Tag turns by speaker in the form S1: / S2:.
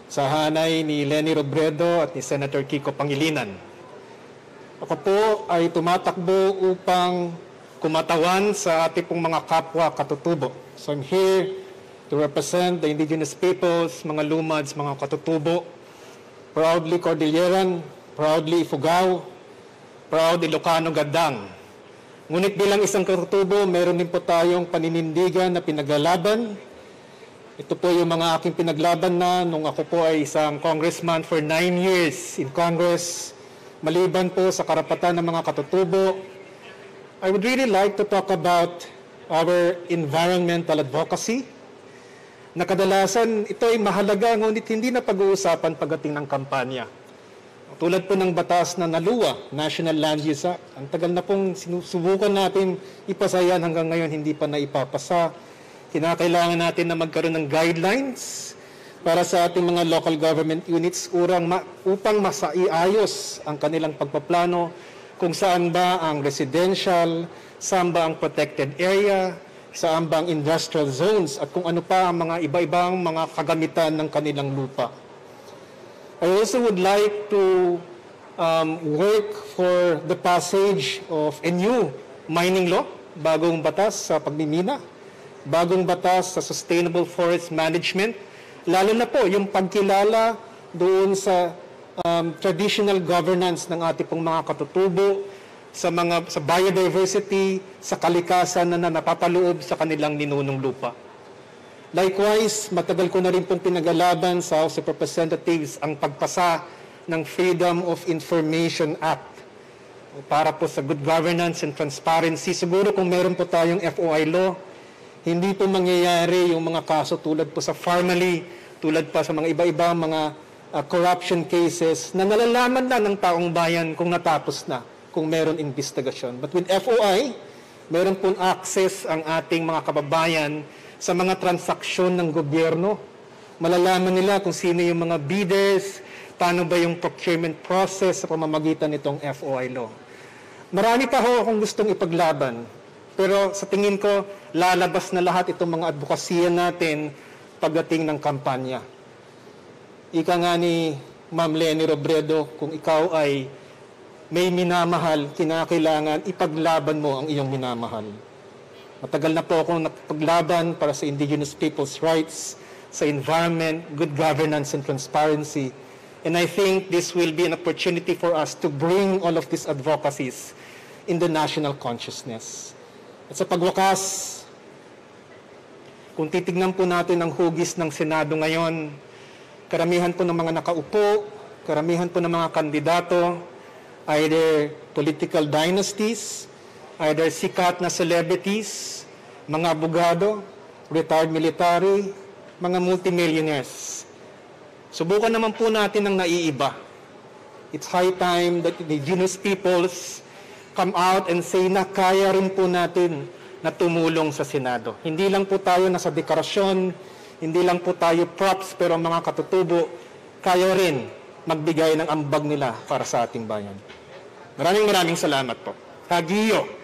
S1: sa hanay ni Leni Robredo at ni Senator Kiko Pangilinan. Ako po ay tumatakbo upang kumatawan sa ating pong mga kapwa katutubo. So I'm here to represent the indigenous peoples, mga lumads, mga katutubo, proudly Cordilleran, proudly Ifugao, proud Ilocano Gadang. Ngunit bilang isang katutubo, meron din po tayong paninindigan na pinaglalaban. Ito po yung mga aking pinaglaban na nung ako po ay isang congressman for 9 years in Congress, maliban po sa karapatan ng mga katutubo. I would really like to talk about our environmental advocacy, na kadalasan ito ay mahalaga ngunit hindi na pag-uusapan pagdating ng kampanya. Tulad po ng batas na NALUA, National Land Use Act. Ang tagal na pong sinusubukan natin ipasa yan, hanggang ngayon hindi pa na ipapasa. Kinakailangan natin na magkaroon ng guidelines para sa ating mga local government units upang masaiayos ang kanilang pagpaplano, kung saan ba ang residential, saan ba ang protected area, saan ba ang industrial zones, at kung ano pa ang mga iba-ibang mga kagamitan ng kanilang lupa. I also would like to work for the passage of a new mining law, bagong batas sa pagmimina, bagong batas sa sustainable forest management, lalo na po yung pagkilala doon sa traditional governance ng ating pong mga katutubo, sa biodiversity, sa kalikasan na napapaloob sa kanilang ninunong lupa. Likewise, matagal ko na rin pong pinag-alaban sa House of Representatives ang pagpasa ng Freedom of Information Act para po sa good governance and transparency. Siguro kung meron po tayong FOI law, hindi po mangyayari yung mga kaso tulad po sa Farmally, tulad pa sa mga iba-ibang mga corruption cases na nalalaman na ng taong bayan kung natapos na, kung meron investigasyon. But with FOI, meron pong access ang ating mga kababayan sa mga transaksyon ng gobyerno. Malalaman nila kung sino yung mga bidders, paano ba yung procurement process sa pamamagitan nitong FOI law. Marami pa ho akong gustong ipaglaban, pero sa tingin ko, lalabas na lahat itong mga advokasya natin pagdating ng kampanya. Ika nga ni Ma'am Leni Robredo, kung ikaw ay may minamahal, kinakailangan ipaglaban mo ang iyong minamahal. Matagal na po akong nakapaglaban para sa indigenous people's rights, sa environment, good governance, and transparency. And I think this will be an opportunity for us to bring all of these advocacies in the national consciousness. At sa pagwakas, kung titignan po natin ang hugis ng Senado ngayon, karamihan po ng mga nakaupo, karamihan po ng mga kandidato, either political dynasties, either sikat na celebrities, mga abogado, retired military, mga multimillionaires. Subukan naman po natin ang naiiba. It's high time that the indigenous peoples come out and say na kaya rin po natin na tumulong sa Senado. Hindi lang po tayo nasa deklarasyon, hindi lang po tayo props, pero mga katutubo, kaya rin magbigay ng ambag nila para sa ating bayan. Maraming salamat po. Hagiyo!